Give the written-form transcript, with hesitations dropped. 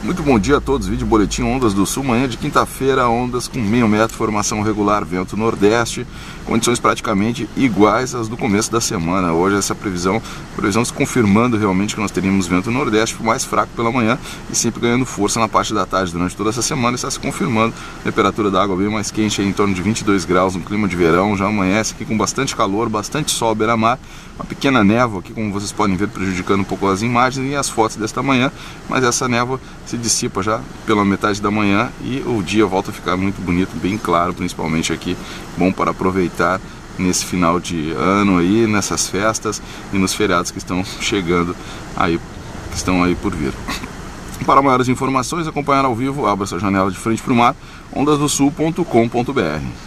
Muito bom dia a todos, vídeo Boletim Ondas do Sul, manhã de quinta-feira, ondas com meio metro, formação regular, vento nordeste, condições praticamente iguais às do começo da semana. Hoje essa previsão se confirmando realmente que nós teríamos vento nordeste mais fraco pela manhã e sempre ganhando força na parte da tarde. Durante toda essa semana está se confirmando, temperatura da água bem mais quente, em torno de 22 graus, um clima de verão, já amanhece aqui com bastante calor, bastante sol à beira-mar, uma pequena névoa aqui, como vocês podem ver, prejudicando um pouco as imagens e as fotos desta manhã, mas essa névoa se dissipa já pela metade da manhã e o dia volta a ficar muito bonito, bem claro, principalmente aqui, bom para aproveitar nesse final de ano aí, nessas festas e nos feriados que estão chegando aí, que estão aí por vir. Para maiores informações, acompanhar ao vivo, abra sua janela de frente para o mar, ondasdosul.com.br.